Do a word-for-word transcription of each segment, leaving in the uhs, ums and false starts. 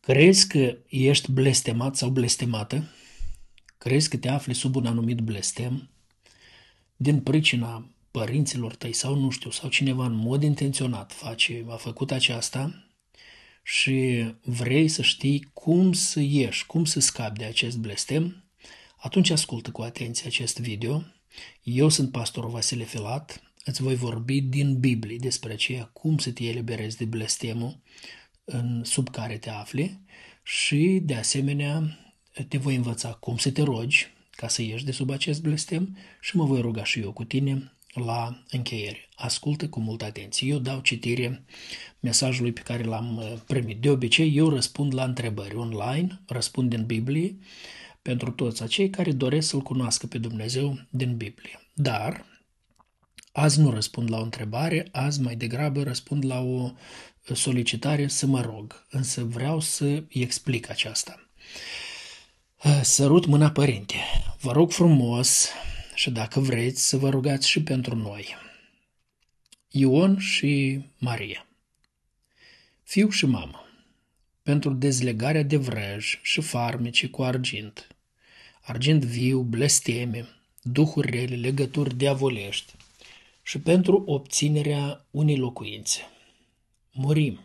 Crezi că ești blestemat sau blestemată? Crezi că te afli sub un anumit blestem din pricina părinților tăi sau nu știu, sau cineva în mod intenționat face, a făcut aceasta și vrei să știi cum să ieși, cum să scapi de acest blestem? Atunci ascultă cu atenție acest video. Eu sunt pastorul Vasile Filat, îți voi vorbi din Biblie despre aceea cum să te eliberezi de blestemul în, sub care te afli și de asemenea te voi învăța cum să te rogi ca să ieși de sub acest blestem și mă voi ruga și eu cu tine la încheiere. Ascultă cu multă atenție. Eu dau citire mesajului pe care l-am primit. De obicei, eu răspund la întrebări online, răspund din Biblie pentru toți acei care doresc să-L cunoască pe Dumnezeu din Biblie. Dar azi nu răspund la o întrebare, azi mai degrabă răspund la o solicitare să mă rog, însă vreau să-i explic aceasta. Sărut mâna, părinte, vă rog frumos și dacă vreți să vă rugați și pentru noi. Ion și Maria, fiu și mamă, pentru dezlegarea de vrăj și farmece cu argint, argint viu, blesteme, duhuri rele, legături diavolești și pentru obținerea unei locuințe. Murim.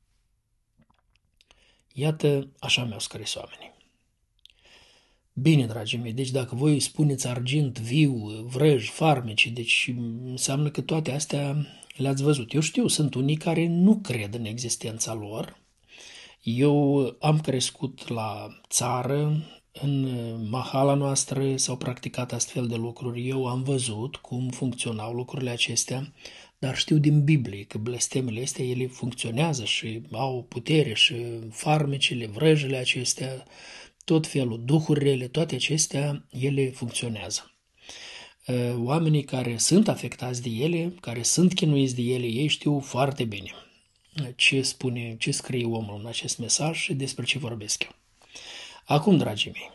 Iată, așa mi-au scris oamenii. Bine, dragii mei, deci dacă voi îi spuneți argint, viu, vrăj, farmece, deci înseamnă că toate astea le-ați văzut. Eu știu, sunt unii care nu cred în existența lor. Eu am crescut la țară, în mahala noastră s-au practicat astfel de lucruri. Eu am văzut cum funcționau lucrurile acestea, dar știu din Biblie că blestemele astea, ele funcționează și au putere și farmecele, vrăjele acestea, tot felul, duhuri rele, toate acestea, ele funcționează. Oamenii care sunt afectați de ele, care sunt chinuiți de ele, ei știu foarte bine ce spune, ce scrie omul în acest mesaj și despre ce vorbesc eu. Acum, dragii mei,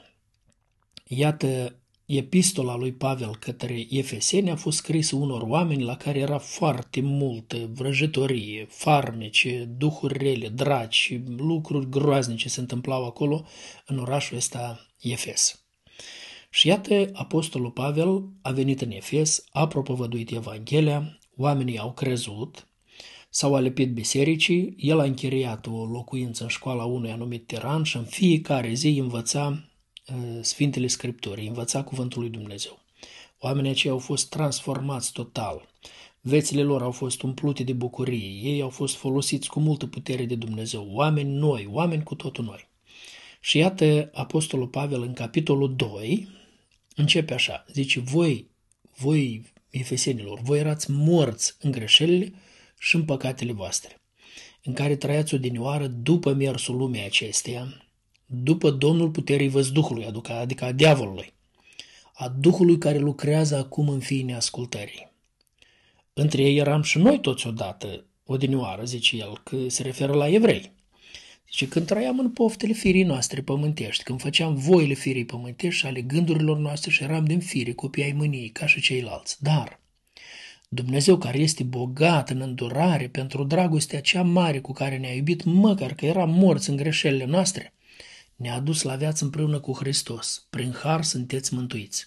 iată, epistola lui Pavel către Efeseni a fost scrisă unor oameni la care era foarte multă vrăjitorie, farmece, duhuri rele, draci, lucruri groaznice se întâmplau acolo în orașul ăsta Efes. Și iată, apostolul Pavel a venit în Efes, a propovăduit Evanghelia, oamenii au crezut, s-au alepit bisericii, el a închiriat o locuință în școala unui anumit tiran și în fiecare zi învăța uh, Sfintele Scripturi, învăța cuvântul lui Dumnezeu. Oamenii aceia au fost transformați total. Vețile lor au fost umplute de bucurie, ei au fost folosiți cu multă putere de Dumnezeu, oameni noi, oameni cu totul noi. Și iată, apostolul Pavel în capitolul doi începe așa, zice, voi, voi efesenilor, voi erați morți în greșelile și în păcatele voastre, în care trăiați odinioară după mersul lumii acesteia, după domnul puterii văzduhului, adică a diavolului, a duhului care lucrează acum în fiii neascultării. Între ei eram și noi toți odată, odinioară, zice el, că se referă la evrei. Zice, când trăiam în poftele firii noastre pământești, când făceam voile firii pământești și ale gândurilor noastre și eram din fire, copii ai mâniei, ca și ceilalți. Dar Dumnezeu, care este bogat în îndurare pentru dragostea cea mare cu care ne-a iubit, măcar că eram morți în greșelile noastre, ne-a dus la viață împreună cu Hristos. Prin har sunteți mântuiți.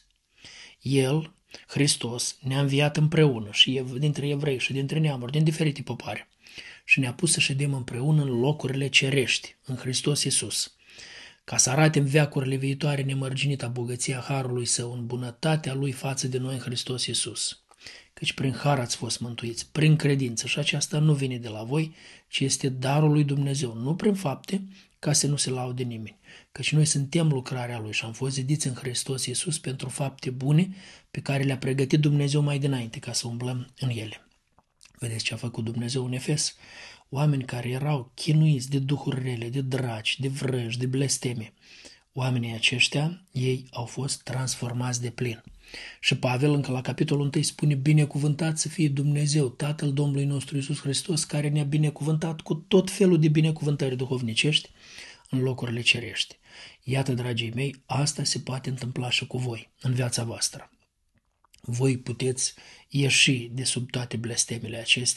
El, Hristos, ne-a înviat împreună și dintre evrei și dintre neamuri, din diferite popoare, și ne-a pus să ședem împreună în locurile cerești, în Hristos Iisus, ca să arate în veacurile viitoare nemărginita bogăția harului său, în bunătatea lui față de noi în Hristos Iisus. Căci prin har ați fost mântuiți, prin credință, și aceasta nu vine de la voi, ci este darul lui Dumnezeu, nu prin fapte, ca să nu se laude nimeni. Căci noi suntem lucrarea lui și am fost zidiți în Hristos Iisus pentru fapte bune pe care le-a pregătit Dumnezeu mai dinainte ca să umblăm în ele. Vedeți ce a făcut Dumnezeu în Efes? Oameni care erau chinuiți de duhuri rele, de draci, de vrăji, de blesteme. Oamenii aceștia, ei au fost transformați de plin. Și Pavel încă la capitolul unu spune, binecuvântat să fie Dumnezeu, Tatăl Domnului nostru Iisus Hristos, care ne-a binecuvântat cu tot felul de binecuvântări duhovnicești în locurile cerești. Iată, dragii mei, asta se poate întâmpla și cu voi în viața voastră. Voi puteți ieși de sub toate blestemele acestea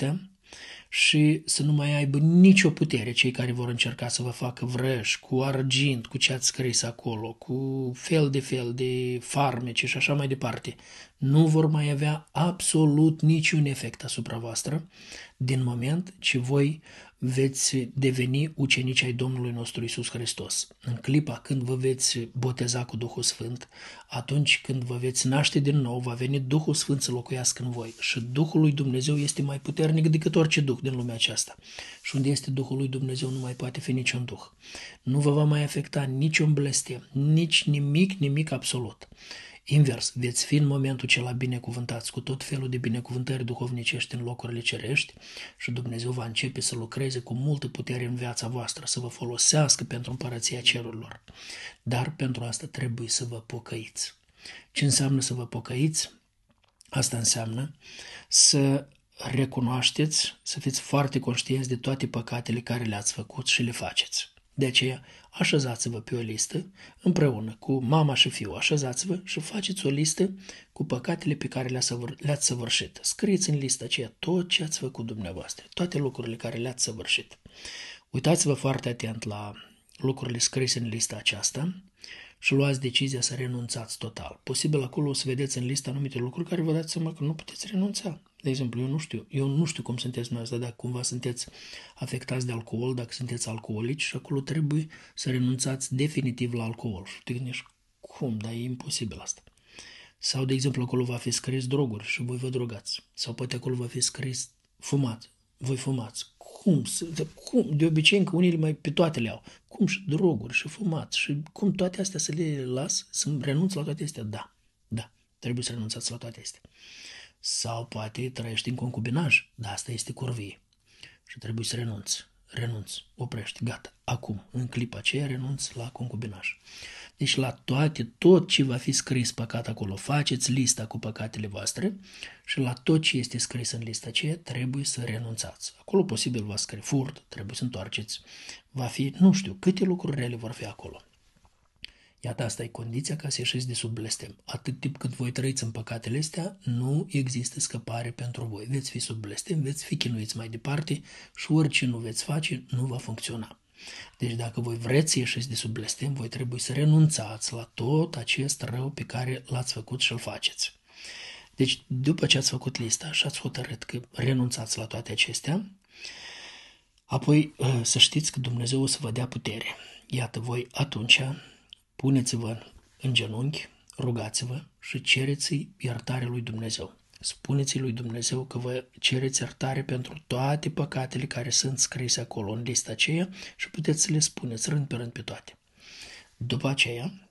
și să nu mai aibă nicio putere cei care vor încerca să vă facă vrăj cu argint, cu ce ați scris acolo, cu fel de fel de farmece și așa mai departe. Nu vor mai avea absolut niciun efect asupra voastră din moment ce voi veți deveni ucenici ai Domnului nostru Iisus Hristos. În clipa când vă veți boteza cu Duhul Sfânt, atunci când vă veți naște din nou, va veni Duhul Sfânt să locuiască în voi. Și Duhul lui Dumnezeu este mai puternic decât orice duh din lumea aceasta. Și unde este Duhul lui Dumnezeu nu mai poate fi niciun duh. Nu vă va mai afecta niciun blestem, nici nimic, nimic absolut. Invers, veți fi în momentul acela binecuvântați cu tot felul de binecuvântări duhovnicești în locurile cerești și Dumnezeu va începe să lucreze cu multă putere în viața voastră, să vă folosească pentru împărăția cerurilor. Dar pentru asta trebuie să vă pocăiți. Ce înseamnă să vă pocăiți? Asta înseamnă să recunoașteți, să fiți foarte conștienți de toate păcatele care le-ați făcut și le faceți. De aceea, așezați-vă pe o listă, împreună cu mama și fiul, așezați-vă și faceți o listă cu păcatele pe care le-ați săvârșit. Scrieți în lista aceea tot ce ați făcut dumneavoastră, toate lucrurile care le-ați săvârșit. Uitați-vă foarte atent la lucrurile scrise în lista aceasta și luați decizia să renunțați total. Posibil acolo o să vedeți în listă anumite lucruri care vă dați seama că nu puteți renunța. De exemplu, eu nu știu, eu nu știu cum sunteți noi, dacă cumva sunteți afectați de alcool, dacă sunteți alcoolici și acolo trebuie să renunțați definitiv la alcool. Și te gândești, cum, dar e imposibil asta. Sau, de exemplu, acolo va fi scris droguri și voi vă drogați. Sau poate acolo va fi scris fumați, voi fumați. Cum? cum? De obicei încă unii mai pe toate le au. Cum și droguri și fumați și cum toate astea să le las, să renunț la toate astea? Da, da, trebuie să renunțați la toate astea. Sau poate trăiești în concubinaj, dar asta este curvie și trebuie să renunți. Renunți, oprești, gata, acum, în clipa aceea renunți la concubinaj. Deci la toate, tot ce va fi scris păcat acolo, faceți lista cu păcatele voastre și la tot ce este scris în lista aceea trebuie să renunțați. Acolo posibil va scrie furt, trebuie să întoarceți, va fi, nu știu, câte lucruri rele vor fi acolo. Iată, asta e condiția ca să ieșiți de sub blestem. Atât timp cât voi trăiți în păcatele astea, nu există scăpare pentru voi. Veți fi sub blestem, veți fi chinuiți mai departe și orice nu veți face, nu va funcționa. Deci dacă voi vreți să ieșiți de sub blestem, voi trebuie să renunțați la tot acest rău pe care l-ați făcut și îl faceți. Deci după ce ați făcut lista și ați hotărât că renunțați la toate acestea, apoi să știți că Dumnezeu o să vă dea putere. Iată, voi atunci puneți-vă în genunchi, rugați-vă și cereți iertarea lui Dumnezeu. Spuneți lui Dumnezeu că vă cereți iertare pentru toate păcatele care sunt scrise acolo în lista aceea și puteți să le spuneți rând pe rând pe toate. După aceea,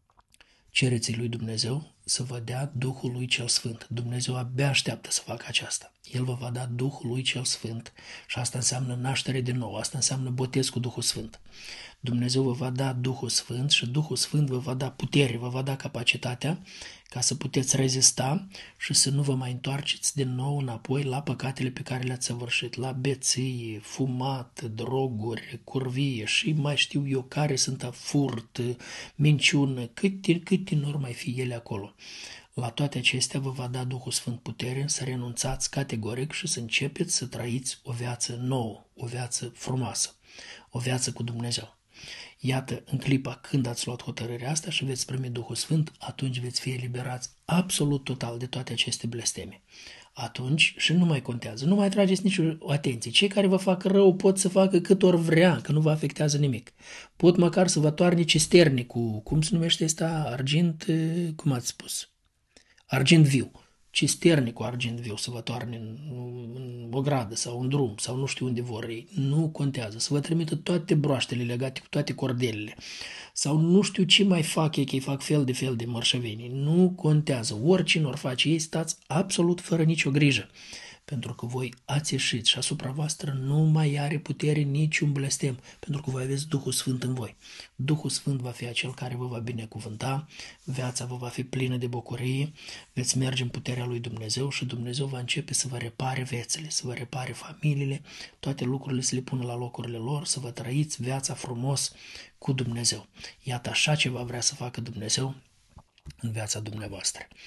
cereți lui Dumnezeu să vă dea Duhul lui cel Sfânt. Dumnezeu abia așteaptă să facă aceasta. El vă va da Duhul lui cel Sfânt și asta înseamnă naștere din nou, asta înseamnă botez cu Duhul Sfânt. Dumnezeu vă va da Duhul Sfânt și Duhul Sfânt vă va da putere, vă va da capacitatea ca să puteți rezista și să nu vă mai întoarceți din nou înapoi la păcatele pe care le-ați săvârșit, la beție, fumat, droguri, curvie și mai știu eu care sunt furt, minciună, câte, câte nu mai fi ele acolo. La toate acestea vă va da Duhul Sfânt putere să renunțați categoric și să începeți să trăiți o viață nouă, o viață frumoasă, o viață cu Dumnezeu. Iată, în clipa când ați luat hotărârea asta și veți primi Duhul Sfânt, atunci veți fi eliberați absolut total de toate aceste blesteme. Atunci și nu mai contează, nu mai trageți nicio atenție. Cei care vă fac rău pot să facă cât ori vrea, că nu vă afectează nimic. Pot măcar să vă toarne cisterne cu, cum se numește asta, argint, cum ați spus? Argint viu. Cisterne cu argint viu să vă toarne în, în o gradă sau în drum sau nu știu unde vor ei. Nu contează. Să vă trimită toate broaștele legate cu toate cordelele. Sau nu știu ce mai fac ei, că îi fac fel de fel de mărșăvenii. Nu contează. Oricine ori face ei, stați absolut fără nicio grijă. Pentru că voi ați ieșit și asupra voastră nu mai are putere niciun blestem, pentru că voi aveți Duhul Sfânt în voi. Duhul Sfânt va fi acel care vă va binecuvânta, viața vă va fi plină de bucurie, veți merge în puterea lui Dumnezeu și Dumnezeu va începe să vă repare viețile, să vă repare familiile, toate lucrurile să le pună la locurile lor, să vă trăiți viața frumos cu Dumnezeu. Iată așa ceva vrea să facă Dumnezeu în viața dumneavoastră.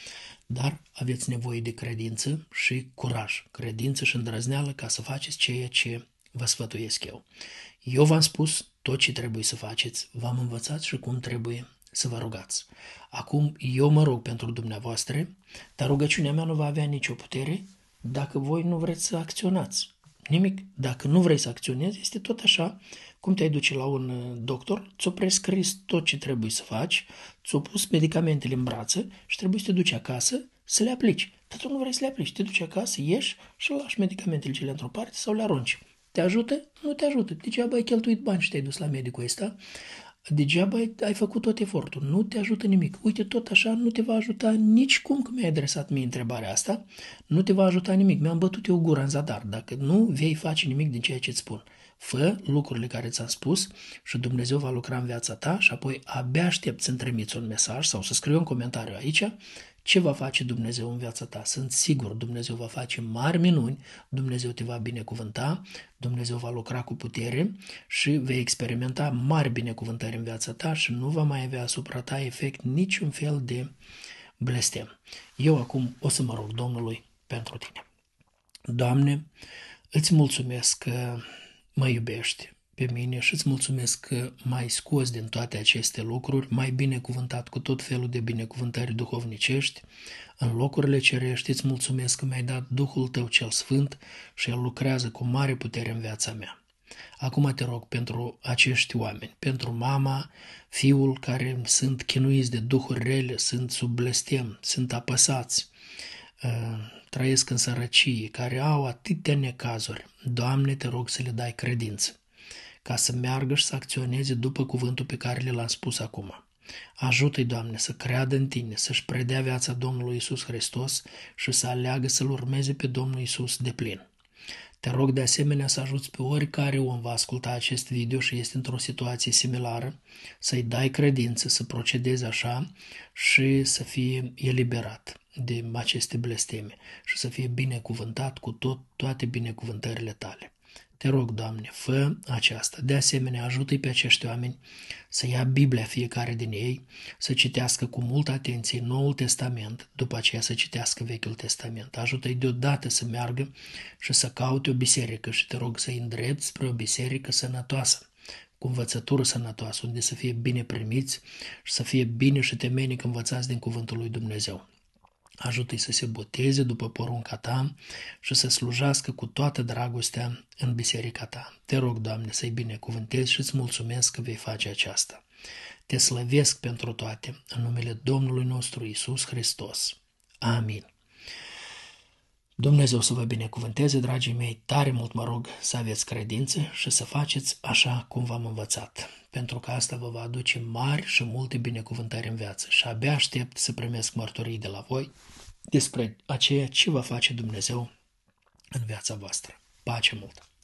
dar aveți nevoie de credință și curaj, credință și îndrăzneală ca să faceți ceea ce vă sfătuiesc eu. Eu v-am spus tot ce trebuie să faceți, v-am învățat și cum trebuie să vă rugați. Acum eu mă rog pentru dumneavoastră, dar rugăciunea mea nu va avea nicio putere dacă voi nu vreți să acționați. Nimic. Dacă nu vrei să acționezi, este tot așa cum te-ai duce la un doctor, ți-o prescris tot ce trebuie să faci, ți-o pus medicamentele în brață și trebuie să te duci acasă să le aplici. Dar tu nu vrei să le aplici, te duci acasă, ieși și lași medicamentele cele într-o parte sau le arunci. Te ajută? Nu te ajută. Degeaba ai cheltuit bani și te-ai dus la medicul ăsta. Degeaba ai, ai făcut tot efortul. Nu te ajută nimic. Uite, tot așa nu te va ajuta nici cum că mi-ai adresat mie întrebarea asta. Nu te va ajuta nimic. Mi-am bătut eu gura în zadar. Dacă nu vei face nimic din ceea ce îți spun. Fă lucrurile care ți-am spus și Dumnezeu va lucra în viața ta și apoi abia aștept să-mi trimiți un mesaj sau să scriu un comentariu aici ce va face Dumnezeu în viața ta. Sunt sigur, Dumnezeu va face mari minuni, Dumnezeu te va binecuvânta, Dumnezeu va lucra cu putere și vei experimenta mari binecuvântări în viața ta și nu va mai avea asupra ta efect niciun fel de blestem. Eu acum o să mă rog Domnului pentru tine. Doamne, îți mulțumesc că mă iubești pe mine și îți mulțumesc că m-ai scos din toate aceste lucruri, m-ai binecuvântat cu tot felul de binecuvântări duhovnicești, în locurile cerești, îți mulțumesc că mi-ai dat Duhul Tău cel Sfânt și El lucrează cu mare putere în viața mea. Acum te rog pentru acești oameni, pentru mama, fiul care sunt chinuiți de duhuri rele, sunt sub blestem, sunt apăsați, trăiesc în sărăcie, care au atâtea necazuri. Doamne, te rog să le dai credință, ca să meargă și să acționeze după cuvântul pe care le l-am spus acum. Ajută-i, Doamne, să creadă în Tine, să-și predea viața Domnului Iisus Hristos și să aleagă să-L urmeze pe Domnul Iisus de plin. Te rog de asemenea să ajuți pe oricare om va asculta acest video și este într-o situație similară, să-i dai credință, să procedeze așa și să fie eliberat de aceste blesteme și să fie binecuvântat cu tot, toate binecuvântările Tale. Te rog, Doamne, fă aceasta. De asemenea, ajută-i pe acești oameni să ia Biblia fiecare din ei, să citească cu multă atenție Noul Testament, după aceea să citească Vechiul Testament. Ajută-i deodată să meargă și să caute o biserică și te rog să-i îndrepți spre o biserică sănătoasă, cu învățătură sănătoasă, unde să fie bine primiți și să fie bine și temenic învățați din Cuvântul lui Dumnezeu. Ajută-i să se boteze după porunca Ta și să slujească cu toată dragostea în biserica Ta. Te rog, Doamne, să-i binecuvântezi și îți mulțumesc că vei face aceasta. Te slăvesc pentru toate, în numele Domnului nostru Iisus Hristos. Amin. Dumnezeu să vă binecuvânteze, dragii mei, tare mult mă rog să aveți credință și să faceți așa cum v-am învățat, pentru că asta vă va aduce mari și multe binecuvântări în viață și abia aștept să primesc mărturii de la voi despre aceea ce va face Dumnezeu în viața voastră. Pace multă!